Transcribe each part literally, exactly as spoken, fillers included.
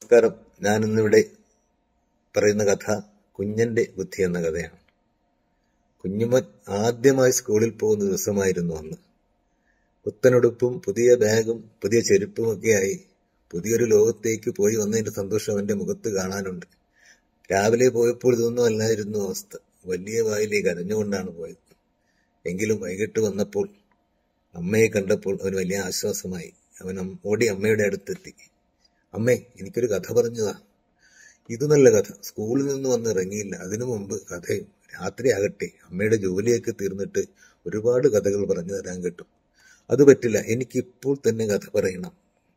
നമസ്കാരം. ഞാനിന്നിവിടെ പറയുന്ന കഥ കുഞ്ഞന്റെ ബുദ്ധി എന്ന കഥയാണ്. കുഞ്ഞുമോൻ ആദ്യമായി സ്കൂളിൽ പോകുന്ന ദിവസമായിരുന്നു അന്ന്. പുത്തനുടുപ്പും പുതിയ ബാഗും പുതിയ ചെരുപ്പുമൊക്കെയായി പുതിയൊരു ലോകത്തേക്ക് പോയി വന്നതിന്റെ സന്തോഷം അവന്റെ മുഖത്ത് കാണാനുണ്ട്. രാവിലെ പോയപ്പോൾ ഇതൊന്നും അല്ലായിരുന്നു അവസ്ഥ. വലിയ വായിലേക്ക് അരഞ്ഞുകൊണ്ടാണ് പോയത്. എങ്കിലും വൈകിട്ട് വന്നപ്പോൾ അമ്മയെ കണ്ടപ്പോൾ അവന് വലിയ ആശ്വാസമായി. അവൻ ഓടി അമ്മയുടെ അടുത്തെത്തി. അമ്മേ, എനിക്കൊരു കഥ പറഞ്ഞതാ. ഇത് നല്ല കഥ. സ്കൂളിൽ നിന്ന് വന്ന് ഇറങ്ങിയില്ല, അതിനു മുമ്പ് കഥയും. രാത്രിയാകട്ടെ, അമ്മയുടെ ജോലിയൊക്കെ തീർന്നിട്ട് ഒരുപാട് കഥകൾ പറഞ്ഞു തരാൻ കിട്ടും. അത് പറ്റില്ല, എനിക്കിപ്പോൾ തന്നെ കഥ പറയണം.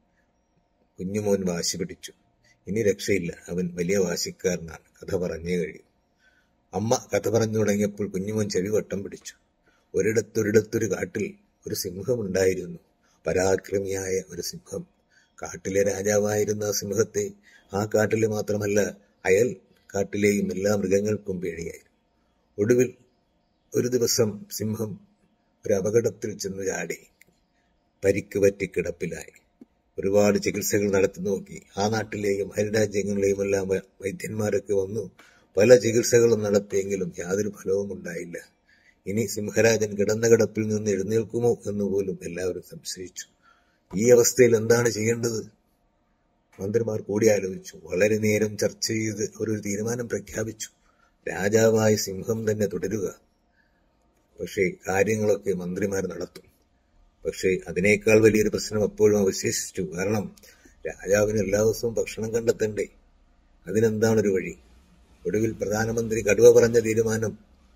കുഞ്ഞുമോൻ വാശി പിടിച്ചു. ഇനി രക്ഷയില്ല, അവൻ വലിയ വാശിക്കാരനാണ്. കഥ പറഞ്ഞേ കഴിയും. അമ്മ കഥ പറഞ്ഞു തുടങ്ങിയപ്പോൾ കുഞ്ഞുമോൻ ചെവി വട്ടം പിടിച്ചു. ഒരിടത്തൊരിടത്തൊരു കാട്ടിൽ ഒരു സിംഹമുണ്ടായിരുന്നു. പരാക്രമിയായ ഒരു സിംഹം. കാട്ടിലെ രാജാവായിരുന്ന ആ സിംഹത്തെ ആ കാട്ടിലെ മാത്രമല്ല അയൽ കാട്ടിലെയും എല്ലാ മൃഗങ്ങൾക്കും പേടിയായിരുന്നു. ഒടുവിൽ ഒരു ദിവസം സിംഹം ഒരു അപകടത്തിൽ ചെന്നു ചാടി. പരിക്ക് പറ്റി കിടപ്പിലായി. ഒരുപാട് ചികിത്സകൾ നടത്തി നോക്കി. ആ നാട്ടിലെയും അയൽരാജ്യങ്ങളിലെയും എല്ലാം വൈദ്യന്മാരൊക്കെ വന്നു പല ചികിത്സകളും നടത്തിയെങ്കിലും യാതൊരു ഫലവും ഉണ്ടായില്ല. ഇനി സിംഹരാജൻ കിടന്ന കിടപ്പിൽ നിന്ന് എഴുന്നേൽക്കുമോ എന്നുപോലും എല്ലാവരും സംശയിച്ചു. ഈ അവസ്ഥയിൽ എന്താണ് ചെയ്യേണ്ടത്? മന്ത്രിമാർ കൂടിയാലോചിച്ചു. വളരെ നേരം ചർച്ച ചെയ്ത് ഒരു തീരുമാനം പ്രഖ്യാപിച്ചു. രാജാവായ സിംഹം തന്നെ തുടരുക. പക്ഷേ കാര്യങ്ങളൊക്കെ മന്ത്രിമാർ നടത്തും. പക്ഷേ അതിനേക്കാൾ വലിയൊരു പ്രശ്നം അപ്പോഴും അവശേഷിച്ചു. കാരണം രാജാവിന് എല്ലാ ദിവസവും ഭക്ഷണം കണ്ടെത്തണ്ടേ? അതിനെന്താണൊരു വഴി? ഒടുവിൽ പ്രധാനമന്ത്രി കടുവ പറഞ്ഞ തീരുമാനം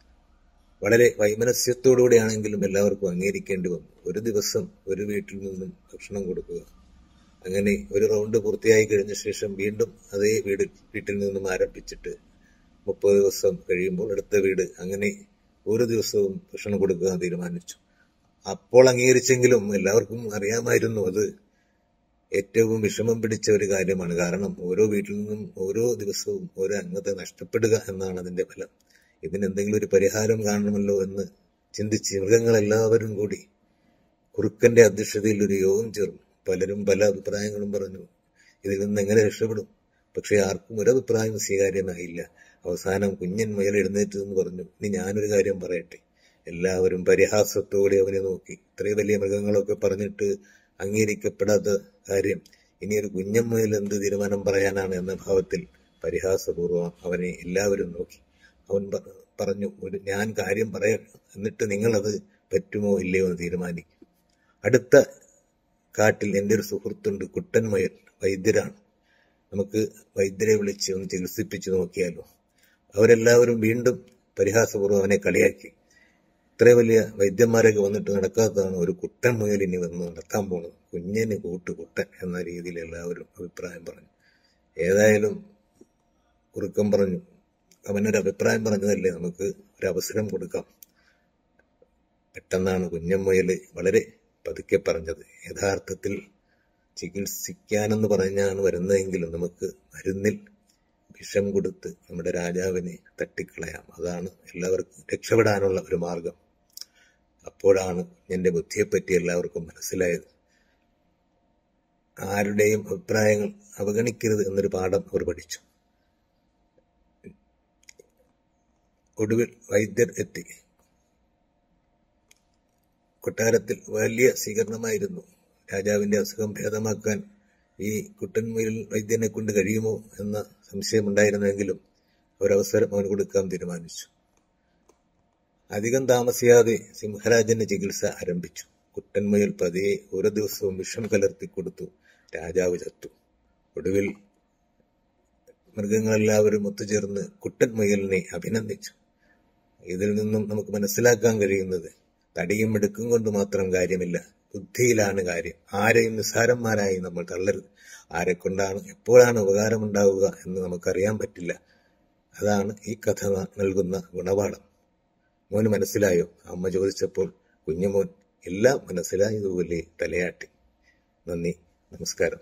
വളരെ വൈമനസ്യത്തോടുകൂടിയാണെങ്കിലും എല്ലാവർക്കും അംഗീകരിക്കേണ്ടി വന്നു. ഒരു ദിവസം ഒരു വീട്ടിൽ നിന്നും ഭക്ഷണം കൊടുക്കുക. അങ്ങനെ ഒരു റൗണ്ട് പൂർത്തിയായി കഴിഞ്ഞ ശേഷം വീണ്ടും അതേ വീട് വീട്ടിൽ നിന്നും ആരംഭിച്ചിട്ട് മുപ്പത് ദിവസം കഴിയുമ്പോൾ അടുത്ത വീട്, അങ്ങനെ ഒരു ദിവസവും ഭക്ഷണം കൊടുക്കാൻ തീരുമാനിച്ചു. അപ്പോൾ അംഗീകരിച്ചെങ്കിലും എല്ലാവർക്കും അറിയാമായിരുന്നു അത് ഏറ്റവും വിഷമം പിടിച്ച ഒരു കാര്യമാണ്. കാരണം ഓരോ വീട്ടിൽ നിന്നും ഓരോ ദിവസവും ഓരോ അംഗത്തെ നഷ്ടപ്പെടുക എന്നാണ് അതിന്റെ ഫലം. ഇതിനെന്തെങ്കിലും ഒരു പരിഹാരം കാണണമല്ലോ എന്ന് ചിന്തിച്ച് മൃഗങ്ങളെല്ലാവരും കൂടി കുറുക്കന്റെ അധ്യക്ഷതയിൽ ഒരു യോഗം ചേർന്നു. പലരും പല അഭിപ്രായങ്ങളും പറഞ്ഞു. ഇതിൽ നിന്ന് എങ്ങനെ രക്ഷപ്പെടും? പക്ഷെ ആർക്കും ഒരഭിപ്രായം സ്വീകാര്യമായില്ല. അവസാനം കുഞ്ഞൻ മുയൽ എഴുന്നേറ്റ് എന്ന് പറഞ്ഞു, ഇനി ഞാനൊരു കാര്യം പറയട്ടെ. എല്ലാവരും പരിഹാസത്തോടെ അവനെ നോക്കി. ഇത്രയും വലിയ മൃഗങ്ങളൊക്കെ പറഞ്ഞിട്ട് അംഗീകരിക്കപ്പെടാത്ത കാര്യം ഇനി ഒരു കുഞ്ഞൻ മുയൽ എന്ത് തീരുമാനം പറയാനാണ് എന്ന ഭാവത്തിൽ പരിഹാസപൂർവ്വം അവനെ എല്ലാവരും നോക്കി. അവൻ പറഞ്ഞു, ഒരു ഞാൻ കാര്യം പറയാം, എന്നിട്ട് നിങ്ങളത് പറ്റുമോ ഇല്ലയോ എന്ന് തീരുമാനിക്കും. അടുത്ത കാട്ടിൽ എൻ്റെ ഒരു സുഹൃത്തുണ്ട്, കുട്ടൻ മുയൽ. വൈദ്യരാണ്. നമുക്ക് വൈദ്യരെ വിളിച്ച് ഒന്ന് ചികിത്സിപ്പിച്ച് നോക്കിയാലോ? അവരെല്ലാവരും വീണ്ടും പരിഹാസപൂർവ്വം അവനെ കളിയാക്കി. ഇത്ര വലിയ വൈദ്യന്മാരൊക്കെ വന്നിട്ട് നടക്കാത്തതാണ് ഒരു കുട്ടൻ മുയൽ ഇനി വന്ന് നടക്കാൻ പോകുന്നത്. കുഞ്ഞന് കൂട്ട് കുട്ടൻ എന്ന രീതിയിൽ എല്ലാവരും അഭിപ്രായം പറഞ്ഞു. ഏതായാലും കുറുക്കൻ പറഞ്ഞു, അവനൊരു അഭിപ്രായം പറഞ്ഞതല്ലേ, നമുക്ക് ഒരു അവസരം കൊടുക്കാം. പെട്ടെന്നാണ് കുഞ്ഞൻ മുയല് വളരെ പതുക്കെ പറഞ്ഞത്, യഥാർത്ഥത്തിൽ ചികിത്സിക്കാനെന്ന് പറഞ്ഞാണ് വരുന്നതെങ്കിലും നമുക്ക് മരുന്നിൽ വിഷം കൊടുത്ത് നമ്മുടെ രാജാവിനെ തട്ടിക്കളയാം. അതാണ് എല്ലാവർക്കും രക്ഷപ്പെടാനുള്ള ഒരു മാർഗം. അപ്പോഴാണ് എന്റെ ബുദ്ധിയെപ്പറ്റി എല്ലാവർക്കും മനസ്സിലായത്. ആരുടെയും അഭിപ്രായങ്ങൾ അവഗണിക്കരുത് എന്നൊരു പാഠം അവർ പഠിച്ചു. ഒടുവിൽ വൈദ്യർ എത്തി. കൊട്ടാരത്തിൽ വലിയ സ്വീകരണമായിരുന്നു. രാജാവിന്റെ അസുഖം ഭേദമാക്കാൻ ഈ കുട്ടൻമുയൽ വൈദ്യനെ കൊണ്ട് കഴിയുമോ എന്ന സംശയമുണ്ടായിരുന്നെങ്കിലും ഒരവസരം അവന് കൊടുക്കാൻ തീരുമാനിച്ചു. അധികം താമസിയാതെ സിംഹരാജന്റെ ചികിത്സ ആരംഭിച്ചു. കുട്ടൻമുയൽ പതിയെ ഓരോ ദിവസവും വിഷം കലർത്തി കൊടുത്തു. രാജാവ് ചത്തു. ഒടുവിൽ മൃഗങ്ങളെല്ലാവരും ഒത്തുചേർന്ന് കുട്ടൻ മുയലിനെ അഭിനന്ദിച്ചു. ഇതിൽ നിന്നും നമുക്ക് മനസ്സിലാക്കാൻ കഴിയുന്നത് തടിയും മിടുക്കും കൊണ്ട് മാത്രം കാര്യമില്ല, ബുദ്ധിയിലാണ് കാര്യം. ആരെയും നിസ്സാരന്മാരായി നമ്മൾ തള്ളരുത്. ആരെക്കൊണ്ടാണ് എപ്പോഴാണ് ഉപകാരമുണ്ടാവുക എന്ന് നമുക്കറിയാൻ പറ്റില്ല. അതാണ് ഈ കഥ നൽകുന്ന ഗുണപാഠം. മോന് മനസ്സിലായോ? അമ്മ ചോദിച്ചപ്പോൾ കുഞ്ഞുമോൻ എല്ലാം മനസ്സിലായതുപോലെ തലയാട്ടി. നന്ദി, നമസ്കാരം.